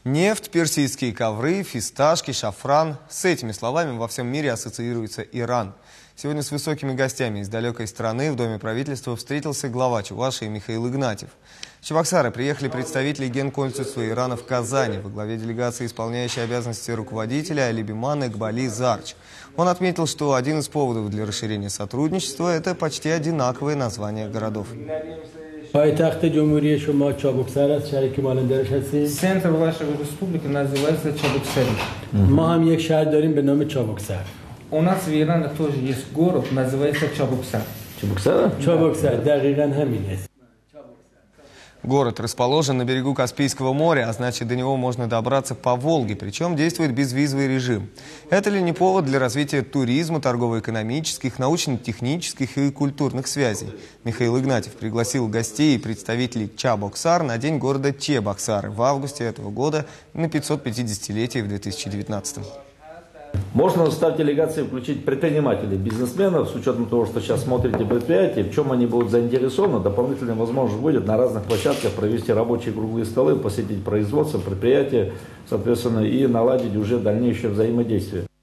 Нефть, персидские ковры, фисташки, шафран. С этими словами во всем мире ассоциируется Иран. Сегодня с высокими гостями из далекой страны в Доме правительства встретился глава Чувашии Михаил Игнатьев. В Чебоксары приехали представители Генконсульства Ирана в Казани. Во главе делегации исполняющий обязанности руководителя Алибиман Экбали Зарч. Он отметил, что один из поводов для расширения сотрудничества – это почти одинаковые названия городов. Центр вашей республики называется Чебоксары. У нас в Иране тоже есть город, называется Чебоксар. Город расположен на берегу Каспийского моря, а значит, до него можно добраться по Волге, причем действует безвизовый режим. Это ли не повод для развития туризма, торгово-экономических, научно-технических и культурных связей? Михаил Игнатьев пригласил гостей и представителей Чабоксар на день города Чебоксары в августе этого года на 550-летие в 2019. Можно в состав делегации включить предпринимателей, бизнесменов, с учетом того, что сейчас смотрите предприятия, в чем они будут заинтересованы. Дополнительная возможность будет на разных площадках провести рабочие круглые столы, посетить производство, предприятия, соответственно, и наладить уже дальнейшее взаимодействие.